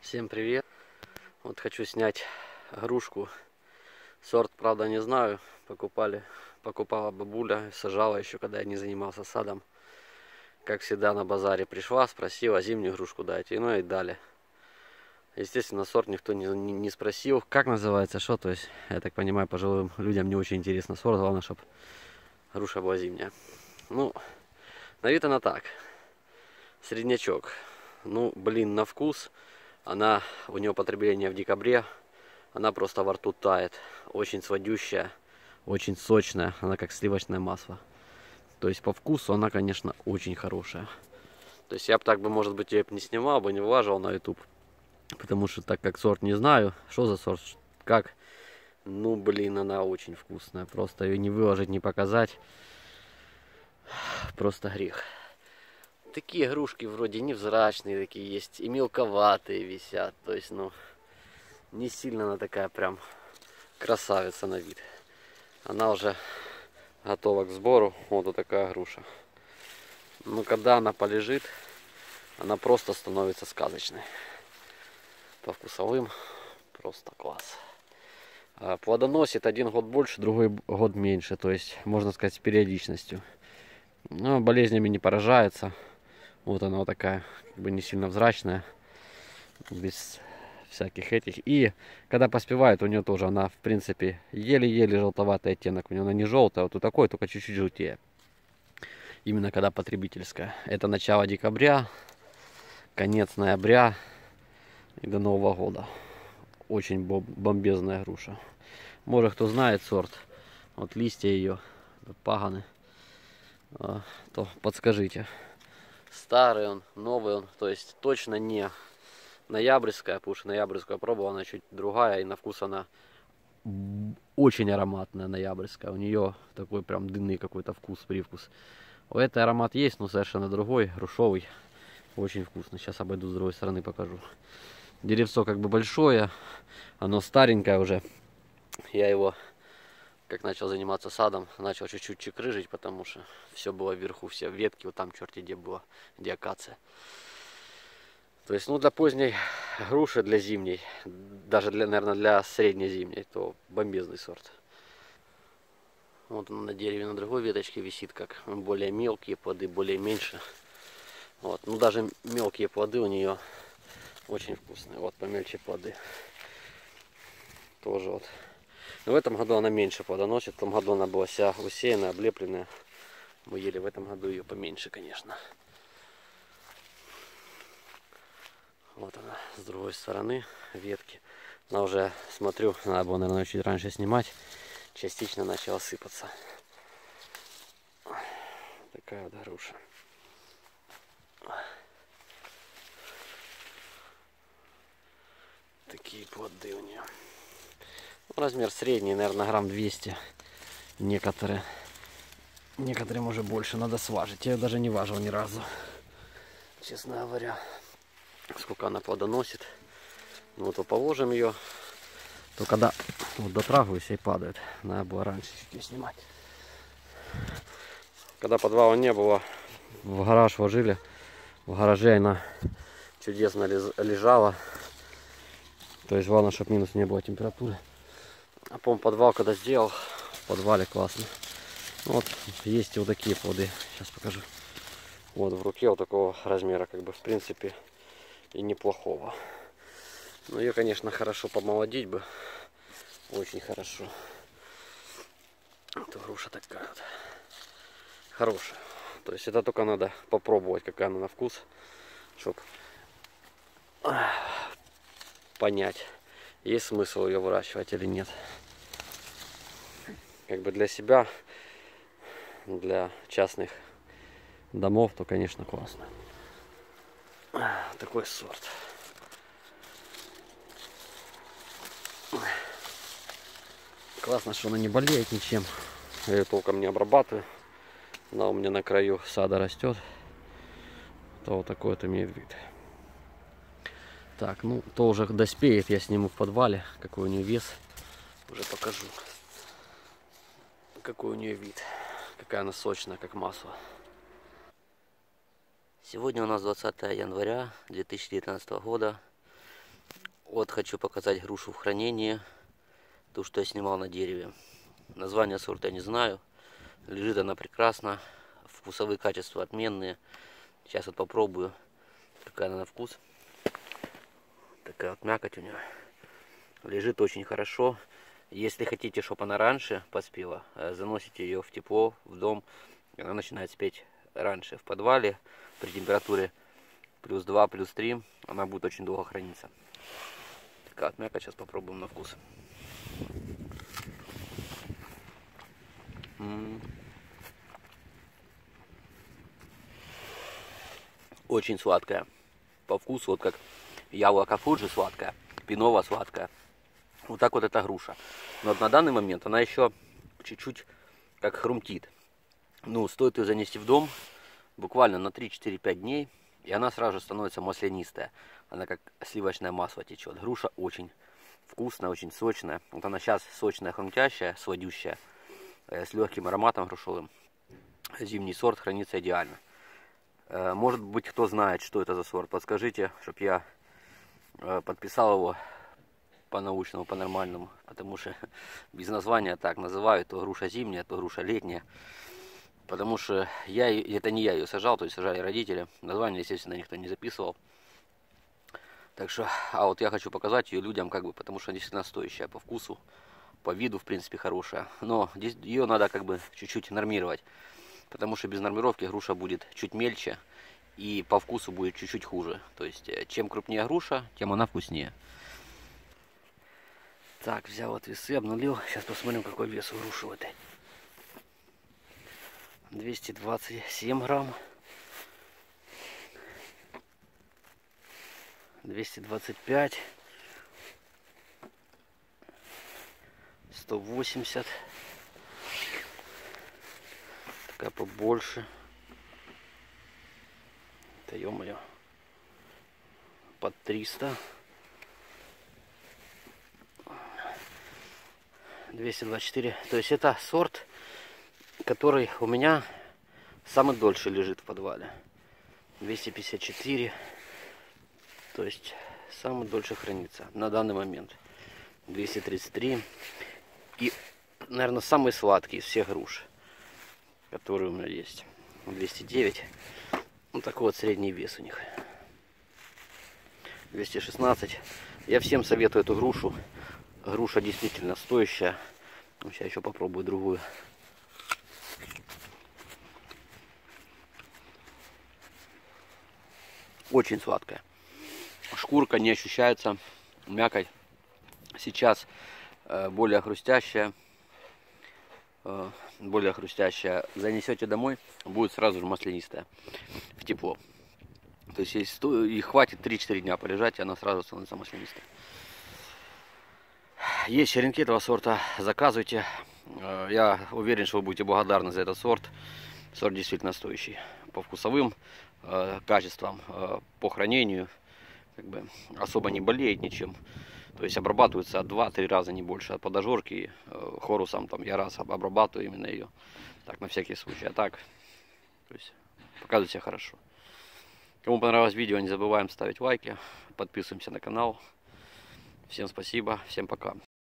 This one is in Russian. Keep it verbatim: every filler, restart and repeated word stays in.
Всем привет! Вот хочу снять грушку. Сорт, правда, не знаю. Покупали, покупала бабуля, сажала еще, когда я не занимался садом. Как всегда на базаре пришла, спросила, зимнюю грушку дайте. Ну и дали. Естественно, сорт никто не, не, не спросил. Как называется, что? То есть, я так понимаю, пожилым людям не очень интересно сорт. Главное, чтобы груша была зимняя. Ну, на вид она так. Среднячок. Ну, блин, на вкус. Она, у нее потребление в декабре. Она просто во рту тает. Очень сладющая, очень сочная. Она как сливочное масло. То есть по вкусу она, конечно, очень хорошая. То есть я бы так бы, может быть, ее не снимал бы, не влаживал на YouTube. Потому что так как сорт не знаю, что за сорт, как. Ну, блин, она очень вкусная. Просто ее не выложить, не показать. Просто грех. Такие игрушки вроде невзрачные такие есть. И мелковатые висят. То есть, ну, не сильно она такая прям красавица на вид. Она уже готова к сбору. Вот такая груша. Но когда она полежит, она просто становится сказочной. По вкусовым просто класс. Плодоносит один год больше, другой год меньше. То есть, можно сказать, с периодичностью. Но болезнями не поражается. Вот она вот такая, как бы не сильно взрачная. Без всяких этих. И когда поспевает, у нее тоже она, в принципе, еле-еле желтоватый оттенок. У нее она не желтая, вот у такой, только чуть-чуть желтее. Именно когда потребительская. Это начало декабря, конец ноября и до Нового года. Очень бомбезная груша. Может, кто знает сорт, вот листья ее, паганы, то подскажите. Старый он, новый он, то есть точно не ноябрьская, потому что ноябрьскую я пробовал, она чуть другая, и на вкус она очень ароматная ноябрьская. У нее такой прям дынный какой-то вкус, привкус. У этой аромат есть, но совершенно другой, грушовый. Очень вкусно. Сейчас обойду с другой стороны, покажу. Деревцо как бы большое, оно старенькое уже. Я его, как начал заниматься садом, начал чуть-чуть чекрыжить, потому что все было вверху, все ветки, вот там черти где было, где акация. То есть, ну, для поздней груши, для зимней, даже, для, наверное, для среднезимней, то бомбезный сорт. Вот он на дереве на другой веточке висит, как более мелкие плоды, более меньше. Вот, ну, даже мелкие плоды у нее очень вкусные. Вот, помельче плоды. Тоже вот. Но в этом году она меньше плодоносит. В том году она была вся усеянная, облепленная. Мы ели в этом году ее поменьше, конечно. Вот она с другой стороны ветки. Она уже, смотрю, надо было, наверное, чуть раньше снимать. Частично начала сыпаться. Такая вот груша. Такие плоды у нее. Размер средний, наверное, грамм двести. Некоторые. Некоторым уже больше надо сважить. Я ее даже не важил ни разу. Честно говоря. Сколько она плодоносит. Ну, вот положим ее. То когда вот дотрагиваюсь и падает. Надо было раньше чуть ее снимать. Когда подвала не было, в гараж вложили. В гараже она чудесно лежала. То есть главное, чтобы минус не было температуры. А по-моему, подвал когда сделал, в подвале классно. Вот есть и вот такие плоды. Сейчас покажу. Вот в руке вот такого размера, как бы в принципе и неплохого. Но ее, конечно, хорошо помолодить бы. Очень хорошо. Это груша такая вот. Хорошая. То есть это только надо попробовать, какая она на вкус, чтобы понять, есть смысл ее выращивать или нет. Как бы для себя, для частных домов, то, конечно, классно. Такой сорт. Классно, что она не болеет ничем. Я ее толком не обрабатываю. Она у меня на краю сада растет. То вот такой вот имеет вид. Так, ну, то уже доспеет, я сниму в подвале, какой у нее вес. Уже покажу, какой у нее вид. Какая она сочная, как масло. Сегодня у нас двадцатое января две тысячи девятнадцатого года. Вот хочу показать грушу в хранении. Ту, что я снимал на дереве. Название сорта я не знаю. Лежит она прекрасно. Вкусовые качества отменные. Сейчас вот попробую, какая она на вкус. Такая вот мякоть у нее. Лежит очень хорошо. Если хотите, чтобы она раньше поспела, заносите ее в тепло, в дом. Она начинает спеть раньше. В подвале при температуре плюс два, плюс три она будет очень долго храниться. Такая вот мякоть. Сейчас попробуем на вкус. М-м-м. Очень сладкая. По вкусу вот как яблоко Фуджи сладкая, пинова сладкая. Вот так вот эта груша. Но вот на данный момент она еще чуть-чуть как хрумтит. Ну, стоит ее занести в дом буквально на три-четыре-пять дней, и она сразу же становится маслянистая. Она как сливочное масло течет. Груша очень вкусная, очень сочная. Вот она сейчас сочная, хрумтящая, сладющая, с легким ароматом грушевым. Зимний сорт хранится идеально. Может быть, кто знает, что это за сорт, подскажите, чтобы я подписал его по-научному, по-нормальному. Потому что без названия так называют. То груша зимняя, то груша летняя. Потому что я, это не я ее сажал, то есть сажали родители. Название, естественно, никто не записывал. Так что, а вот я хочу показать ее людям, как бы, потому что она действительно стоящая по вкусу, по виду, в принципе, хорошая. Но здесь ее надо как бы чуть-чуть нормировать. Потому что без нормировки груша будет чуть мельче и по вкусу будет чуть-чуть хуже. То есть, чем крупнее груша, тем она вкуснее. Так, взял вот весы, обнулил. Сейчас посмотрим, какой вес у груши в этой. двести двадцать семь грамм. двести двадцать пять. сто восемьдесят. Такая побольше. Это, ё-моё, под триста. двести двадцать четыре. То есть это сорт, который у меня самый дольше лежит в подвале. двести пятьдесят четыре. То есть самый дольше хранится на данный момент. двести тридцать три. И, наверное, самый сладкий из всех груш, которые у меня есть. двести девять. Вот такой вот средний вес у них. двести шестнадцать. Я всем советую эту грушу. Груша действительно стоящая. Сейчас еще попробую другую. Очень сладкая. Шкурка не ощущается. Мякоть сейчас э, более хрустящая. Э, более хрустящая. Занесете домой, будет сразу же маслянистая. В тепло. То есть если и хватит три-четыре дня полежать, и она сразу становится маслянистой. Есть черенки этого сорта, заказывайте. Я уверен, что вы будете благодарны за этот сорт. Сорт действительно стоящий. По вкусовым э, качествам, э, по хранению. Как бы особо не болеет ничем. То есть обрабатывается два-три раза, не больше. От подожжерки э, хорусом там я раз обрабатываю именно ее. Так, на всякий случай. А так, то есть показывает себя хорошо. Кому понравилось видео, не забываем ставить лайки. Подписываемся на канал. Всем спасибо, всем пока.